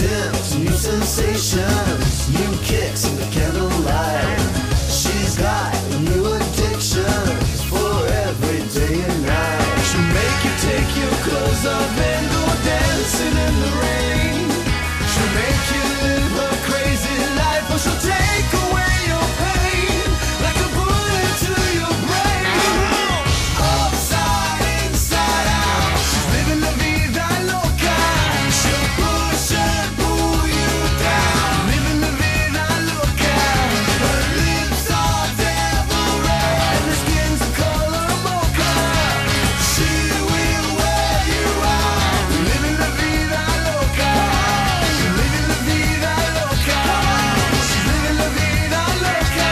tips, new sensations, new kicks in the candlelight. She's got new addictions for every day and night. She'll make you take your clothes off and go dancing in the rain. She'll make you live her crazy life, or she'll take away your pain like a bullet to your brain. Upside, inside out, she's living la vida loca. She'll push and pull you down, living la vida loca. Her lips are devil red and her skin's the color mocha. She will wear you out, living la vida loca. Living la vida loca. She's living la vida loca.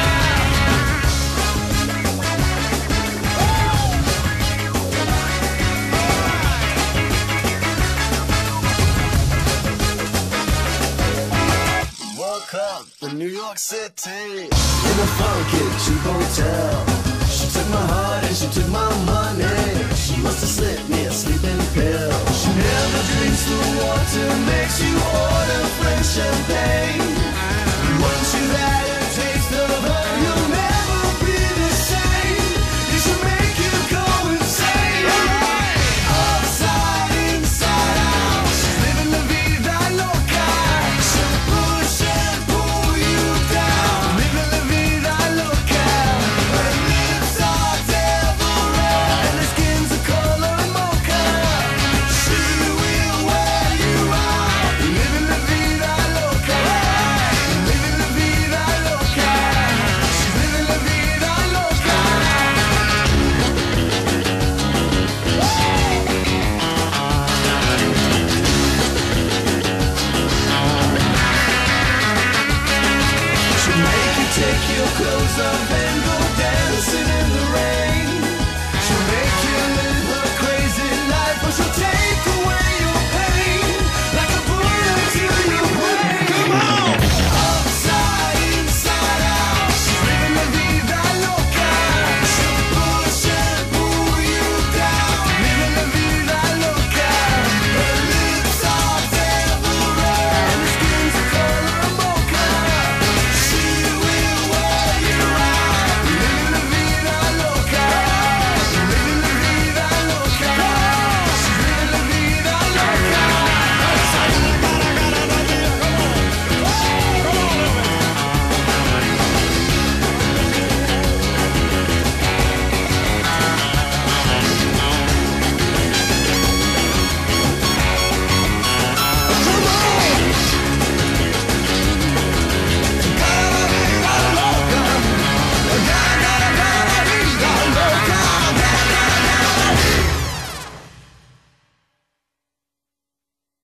Woke up in New York City in a funky cheap hotel. She took my heart and she took my money. She must have slipped me a sleeping pill. She never drinks the water, makes you order French champagne. Once you've had a taste of her, you'll never be the same. It should make you go insane. Upside, inside out, she's living la vida loca. She'll push and pull you down, living la vida loca. Her lips are devil red and her skin's the color mocha. She will wear you out, living la vida loca. Living la vida loca. She's living la vida loca. She'll make you take your clothes off and